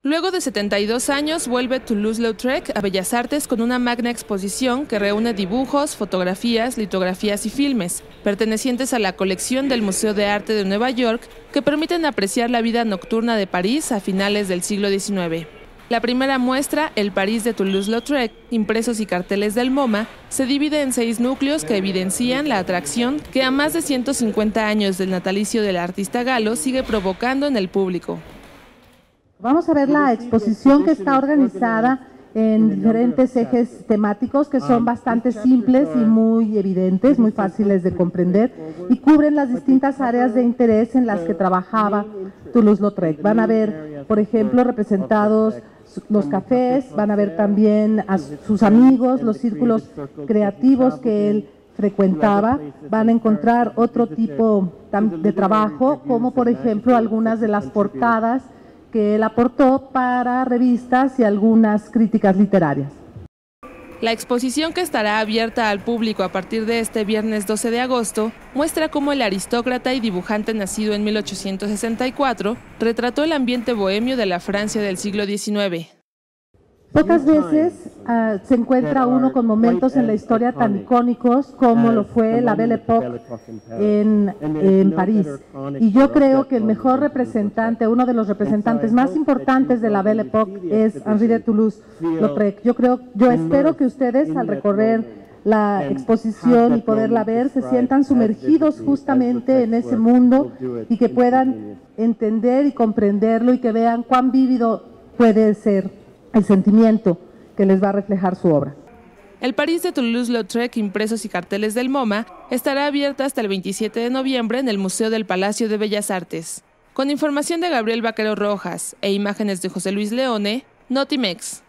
Luego de 72 años, vuelve Toulouse-Lautrec a Bellas Artes con una magna exposición que reúne dibujos, fotografías, litografías y filmes, pertenecientes a la colección del Museo de Arte de Nueva York, que permiten apreciar la vida nocturna de París a finales del siglo XIX. La primera muestra, El París de Toulouse-Lautrec, impresos y carteles del MoMA, se divide en 6 núcleos que evidencian la atracción que a más de 150 años del natalicio del artista galo sigue provocando en el público. Vamos a ver la exposición que está organizada en diferentes ejes temáticos que son bastante simples y muy evidentes, muy fáciles de comprender y cubren las distintas áreas de interés en las que trabajaba Toulouse-Lautrec. Van a ver, por ejemplo, representados los cafés, van a ver también a sus amigos, los círculos creativos que él frecuentaba, van a encontrar otro tipo de trabajo, como por ejemplo algunas de las portadas que él aportó para revistas y algunas críticas literarias. La exposición, que estará abierta al público a partir de este viernes 12 de agosto, muestra cómo el aristócrata y dibujante nacido en 1864 retrató el ambiente bohemio de la Francia del siglo XIX. Pocas veces se encuentra uno con momentos en la historia tan icónicos como lo fue la Belle Époque en París. Y yo creo que el mejor representante, uno de los representantes más importantes de la Belle Époque es Henri de Toulouse-Lautrec. Yo espero que ustedes, al recorrer la exposición y poderla ver, se sientan sumergidos justamente en ese mundo y que puedan entender y comprenderlo y que vean cuán vívido puede ser el sentimiento que les va a reflejar su obra. El París de Toulouse-Lautrec, impresos y carteles del MoMA, estará abierta hasta el 27 de noviembre en el Museo del Palacio de Bellas Artes. Con información de Gabriel Vaquero Rojas e imágenes de José Luis Leone, Notimex.